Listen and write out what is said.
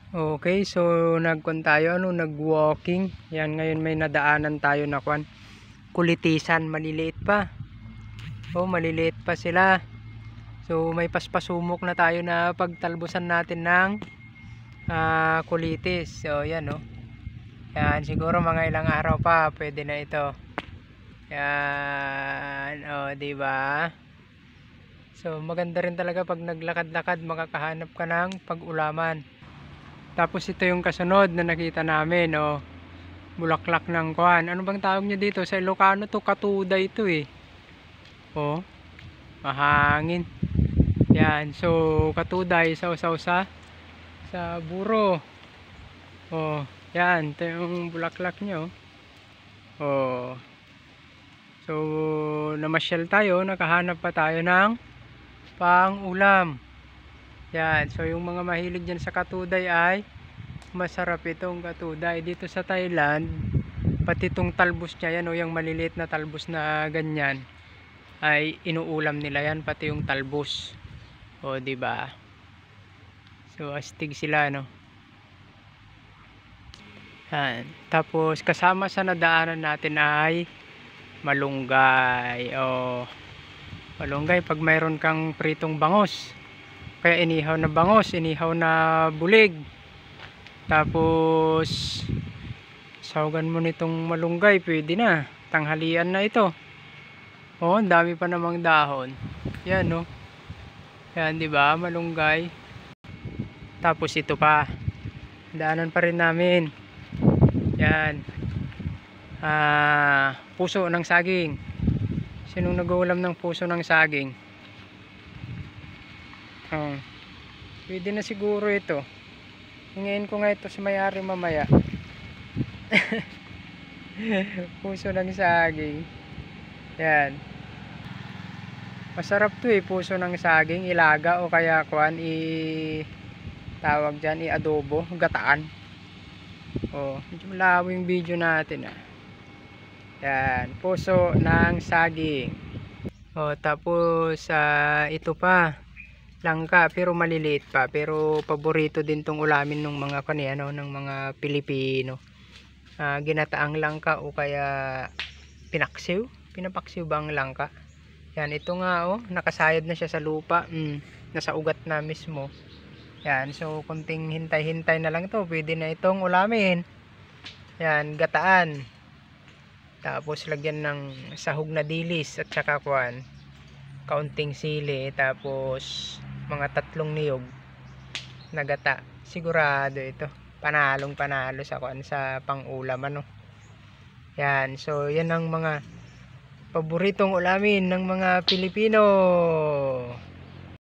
Okay, so nagkon tayo, nag-walking. Yan, ngayon may nadaanan tayo na kulitisan, maliliit pa. Maliliit pa sila. So may paspasumok na tayo na pagtalbusan natin ng kulitis. So yan Yan, siguro mga ilang araw pa pwede na ito. Yan, di ba? So maganda rin talaga pag naglakad-lakad, makakahanap ka ng pag-ulaman. Tapos ito yung kasunod na nakita namin, bulaklak ng kuwan. Ano bang tawag nyo dito? Sa Ilocano to, katuday ito eh. Mahangin. Yan, so katuday, sausaw sa buro. Yan, ito yung bulaklak nyo. So namasyal tayo, nakahanap pa tayo ng pang-ulam. Yan, so yung mga mahilig dyan sa katuday ay masarap itong katuday. Dito sa Thailand, pati itong talbos niya, yan yung maliliit na talbos na ganyan, ay inuulam nila yan, pati yung talbos. Diba? So astig sila, Yan. Tapos kasama sa nadaanan natin ay malunggay. Malunggay pag mayroon kang pritong bangos, kaya inihaw na bangos, inihaw na bulig, tapos sawagan mo nitong malunggay, pwede na, tanghalian na ito. Ang dami pa namang dahon. Yan yan, diba, malunggay. Tapos ito pa, daanan pa rin namin. Yan, puso ng saging. Sinong nag-uulam ng puso ng saging? Pwede na siguro ito. Hingayin ko nga ito sa may-ari mamaya. Puso ng saging. Yan. Masarap to puso ng saging, ilaga o kaya tawag dyan, i-adobo, gataan. Medyo malawo yung video natin Yan, puso ng saging. Tapos ito pa, langka, pero maliliit pa, pero paborito din tong ulamin ng mga ng mga Pilipino. Ginataang langka o kaya pinapaksiw ba ang langka? Yan, ito nga nakasayad na siya sa lupa, nasa ugat na mismo. Yan, so kunting hintay-hintay na lang to, pwede na itong ulamin. Yan, gataan. Tapos lagyan ng sahog na dilis at saka kaunting sili, tapos mga 3 niyog na gata. Sigurado ito, panalo sa sa pang-ulam Yan, so yan ang mga paboritong ulamin ng mga Pilipino.